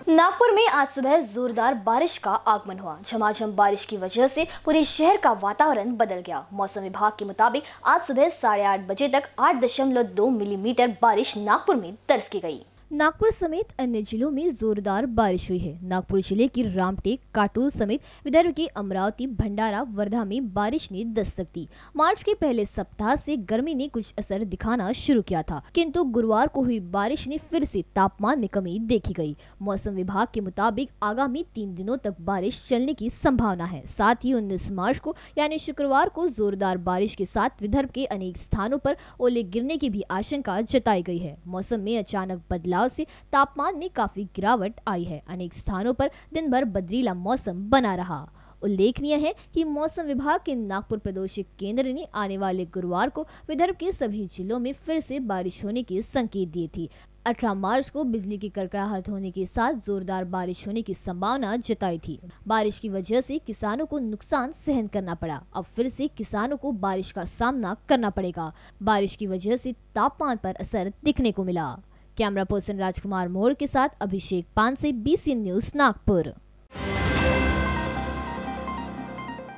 नागपुर में आज सुबह जोरदार बारिश का आगमन हुआ। झमाझम बारिश की वजह से पूरे शहर का वातावरण बदल गया। मौसम विभाग के मुताबिक आज सुबह 8:30 बजे तक 8.2 मिलीमीटर बारिश नागपुर में दर्ज की गई। नागपुर समेत अन्य जिलों में जोरदार बारिश हुई है। नागपुर जिले की रामटेक, काटोल समेत विदर्भ के अमरावती, भंडारा, वर्धा में बारिश ने दस्तक दी। मार्च के पहले सप्ताह से गर्मी ने कुछ असर दिखाना शुरू किया था, किंतु गुरुवार को हुई बारिश ने फिर से तापमान में कमी देखी गई। मौसम विभाग के मुताबिक आगामी 3 दिनों तक बारिश चलने की संभावना है। साथ ही 19 मार्च को यानी शुक्रवार को जोरदार बारिश के साथ विदर्भ के अनेक स्थानों पर ओले गिरने की भी आशंका जताई गई है। मौसम में अचानक बदलाव से तापमान में काफी गिरावट आई है। अनेक स्थानों पर दिन भर बदरीला मौसम बना रहा। उल्लेखनीय है कि मौसम विभाग के नागपुर प्रदूषित केंद्र ने आने वाले गुरुवार को विदर्भ के सभी जिलों में फिर से बारिश होने के संकेत दिए थे। 18 मार्च को बिजली की कड़कड़ाहट होने के साथ जोरदार बारिश होने की संभावना जताई थी। बारिश की वजह से किसानों को नुकसान सहन करना पड़ा। अब फिर से किसानों को बारिश का सामना करना पड़ेगा। बारिश की वजह से तापमान पर असर दिखने को मिला। कैमरा पर्सन राजकुमार मोर के साथ अभिषेक पान से BCN न्यूज नागपुर।